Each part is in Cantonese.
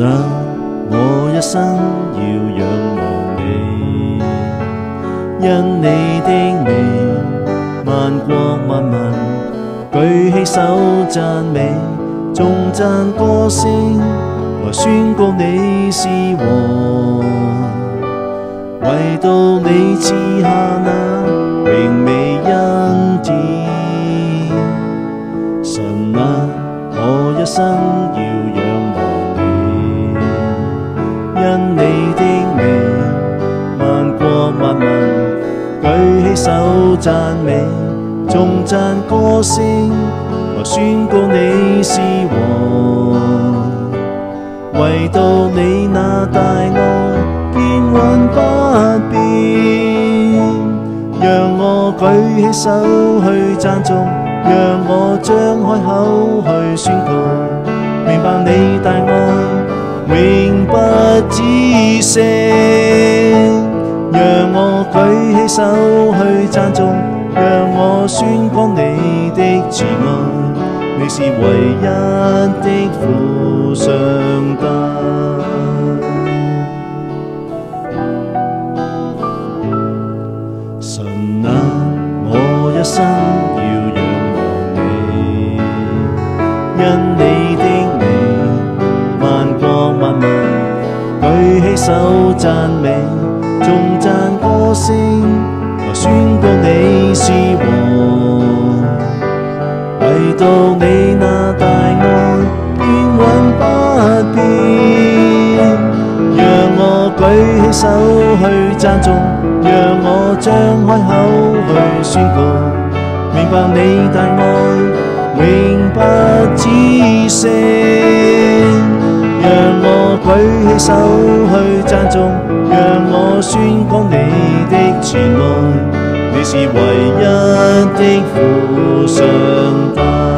啊，我一生要仰望你，因你的美，萬國萬民舉起手讚美，頌讚歌聲來宣告你是王，唯獨你賜下那榮美恩典。神啊，我一生要仰望你，因你的美，萬國萬民舉起手讚美，頌讚歌聲來宣告你是王，唯獨你那大愛堅穩不變，讓我舉起手去讚頌，讓我張開口去宣告，明白你大愛永不止息。讓我舉起手去讚頌，讓我宣講你的慈愛，你是唯一的父上帝。神啊，我一生要仰望你，因你的美，萬國萬民舉起手讚美，頌讚歌聲來宣告你是王，唯獨你那大愛堅穩不變，讓我舉起手去讚頌，讓我張開口去宣告，明白你大愛永不止息。讓我舉起手去讚頌，讓我宣講你的慈愛，你是唯一的父上帝。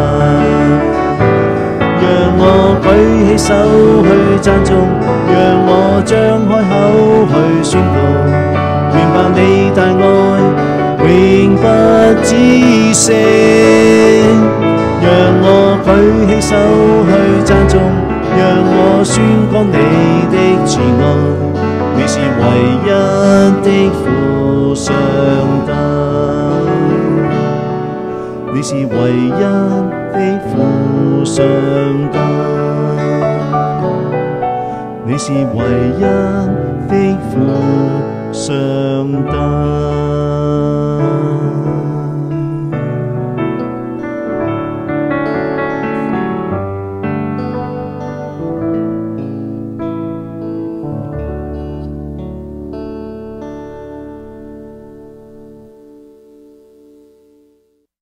讓我舉起手去讚頌，讓我張開口去宣告，明白你大愛永不止息。讓我舉起手去讚頌，讓我宣講你的慈愛，你是唯一的父上帝，你是唯一的父上帝，你是唯一的父上帝。